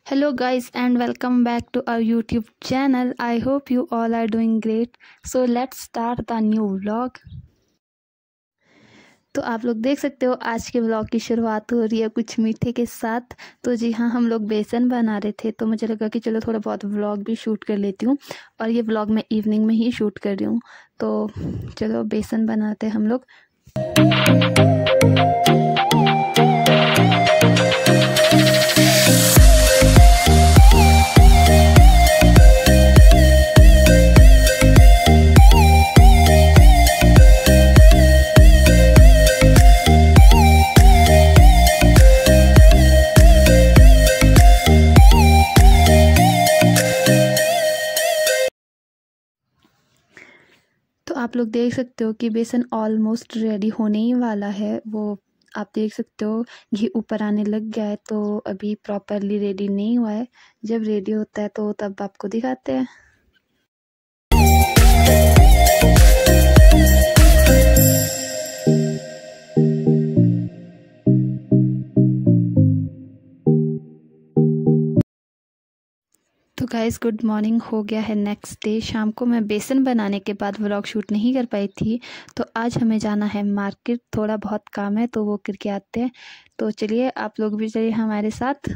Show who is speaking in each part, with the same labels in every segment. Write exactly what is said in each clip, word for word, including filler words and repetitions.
Speaker 1: Hello, guys, and welcome back to our YouTube channel. I hope you all are doing great. So let's start the new vlog. तो आप लोग देख सकते हो आज के व्लॉग की शुरुआत हो रही है कुछ मीठे के साथ। तो जी हाँ, हम लोग बेसन बना रहे थे तो मुझे लगा कि चलो थोड़ा बहुत व्लॉग भी शूट कर लेती हूँ। और ये व्लॉग मैं इवनिंग में ही शूट कर रही हूँ। तो चलो बेसन बनाते हैं हम लोग। तो आप लोग देख सकते हो कि बेसन ऑलमोस्ट रेडी होने ही वाला है। वो आप देख सकते हो घी ऊपर आने लग गया है, तो अभी प्रॉपरली रेडी नहीं हुआ है। जब रेडी होता है तो तब आपको दिखाते हैं। तो गाइस गुड मॉर्निंग, हो गया है नेक्स्ट डे। शाम को मैं बेसन बनाने के बाद व्लॉग शूट नहीं कर पाई थी, तो आज हमें जाना है मार्केट। थोड़ा बहुत काम है तो वो करके आते हैं। तो चलिए आप लोग भी चलिए हमारे साथ।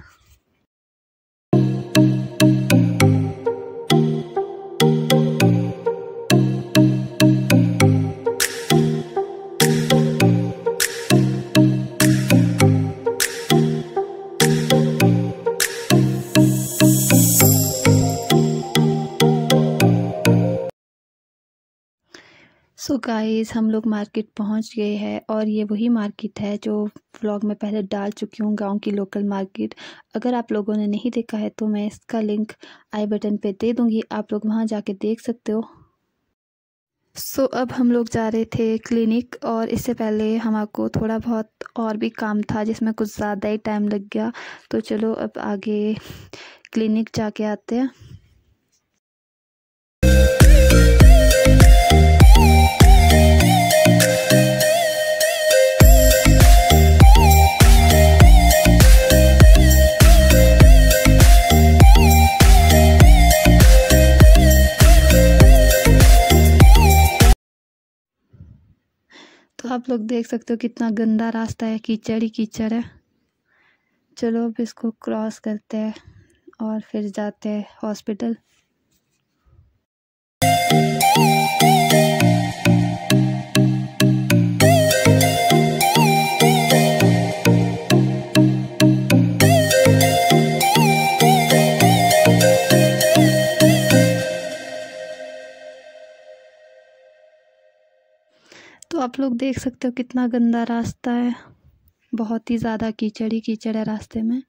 Speaker 1: सो गाइस हम लोग मार्केट पहुंच गए हैं और ये वही मार्केट है जो व्लॉग में पहले डाल चुकी हूँ, गांव की लोकल मार्केट। अगर आप लोगों ने नहीं देखा है तो मैं इसका लिंक आई बटन पे दे दूँगी, आप लोग वहां जाके देख सकते हो। सो so, अब हम लोग जा रहे थे क्लिनिक, और इससे पहले हमको थोड़ा बहुत और भी काम था जिसमें कुछ ज़्यादा ही टाइम लग गया। तो चलो अब आगे क्लिनिक जाके आते हैं। तो आप लोग देख सकते हो कितना गंदा रास्ता है, कीचड़ ही कीचड़ है। चलो अब इसको क्रॉस करते हैं और फिर जाते हैं हॉस्पिटल। तो आप लोग देख सकते हो कितना गंदा रास्ता है, बहुत ही ज़्यादा कीचड़ ही कीचड़ है रास्ते में।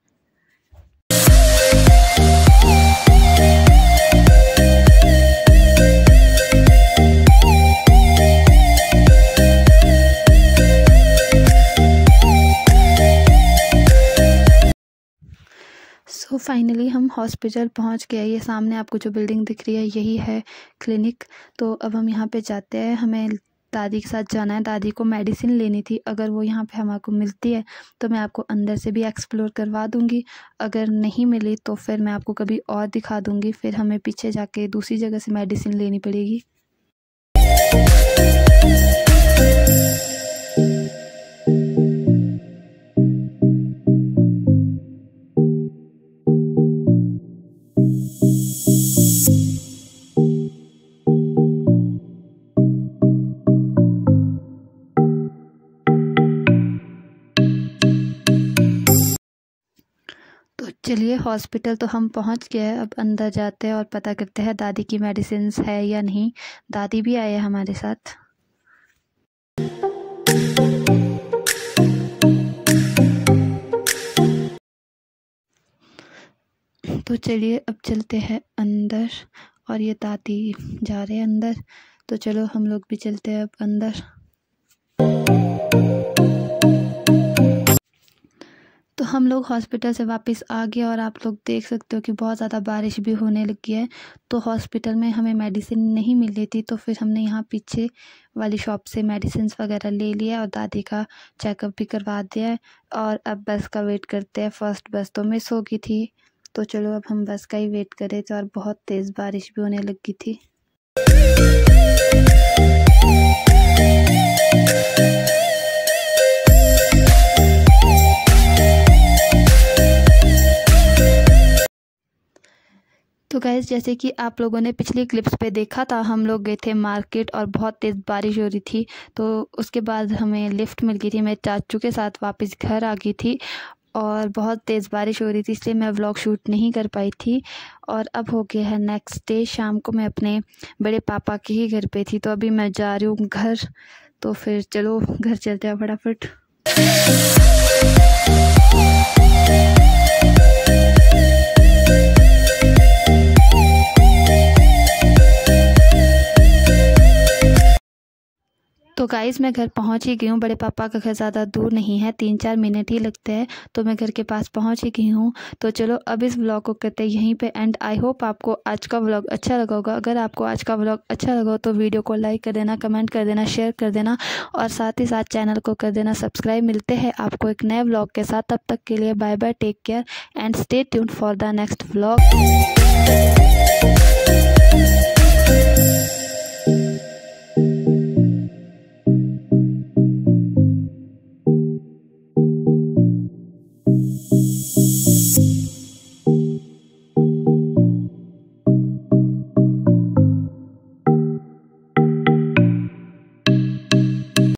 Speaker 1: सो फाइनली हम हॉस्पिटल पहुंच गए। ये सामने आपको जो बिल्डिंग दिख रही है यही है क्लिनिक। तो अब हम यहाँ पे जाते हैं। हमें दादी के साथ जाना है, दादी को मेडिसिन लेनी थी। अगर वो यहाँ पे हमको मिलती है तो मैं आपको अंदर से भी एक्सप्लोर करवा दूँगी, अगर नहीं मिली तो फिर मैं आपको कभी और दिखा दूँगी। फिर हमें पीछे जाके दूसरी जगह से मेडिसिन लेनी पड़ेगी। तो चलिए हॉस्पिटल तो हम पहुंच गए हैं। अब अंदर जाते हैं और पता करते हैं दादी की मेडिसिन है या नहीं। दादी भी आए हैं हमारे साथ। तो चलिए अब चलते हैं अंदर, और ये दादी जा रहे हैं अंदर। तो चलो हम लोग भी चलते हैं अब अंदर। तो हम लोग हॉस्पिटल से वापस आ गए और आप लोग देख सकते हो कि बहुत ज़्यादा बारिश भी होने लगी है। तो हॉस्पिटल में हमें मेडिसिन नहीं मिल रही थी, तो फिर हमने यहाँ पीछे वाली शॉप से मेडिसिन वगैरह ले लिया और दादी का चेकअप भी करवा दिया है। और अब बस का वेट करते हैं। फर्स्ट बस तो मिस हो गई थी, तो चलो अब हम बस का ही वेट कर रहे थे और बहुत तेज़ बारिश भी होने लगी थी। तो गाइस, जैसे कि आप लोगों ने पिछली क्लिप्स पे देखा था, हम लोग गए थे मार्केट और बहुत तेज़ बारिश हो रही थी। तो उसके बाद हमें लिफ्ट मिल गई थी। मैं चाचू के साथ वापस घर आ गई थी और बहुत तेज़ बारिश हो रही थी, इसलिए मैं व्लॉग शूट नहीं कर पाई थी। और अब हो गया है नेक्स्ट डे, शाम को मैं अपने बड़े पापा के ही घर पे थी। तो अभी मैं जा रही हूँ घर, तो फिर चलो घर चलते हैं फटाफट। तो गाइस, मैं घर पहुंच ही गई हूँ। बड़े पापा का घर ज़्यादा दूर नहीं है, तीन चार मिनट ही लगते हैं, तो मैं घर के पास पहुंच ही गई हूँ। तो चलो अब इस व्लॉग को करते हैं यहीं पे एंड। आई होप आपको आज का व्लॉग अच्छा लगा होगा। अगर आपको आज का व्लॉग अच्छा लगा हो तो वीडियो को लाइक कर देना, कमेंट कर देना, शेयर कर देना और साथ ही साथ चैनल को कर देना सब्सक्राइब। मिलते हैं आपको एक नए व्लॉग के साथ, तब तक के लिए bye bye, take care and stay tuned for the next vlog.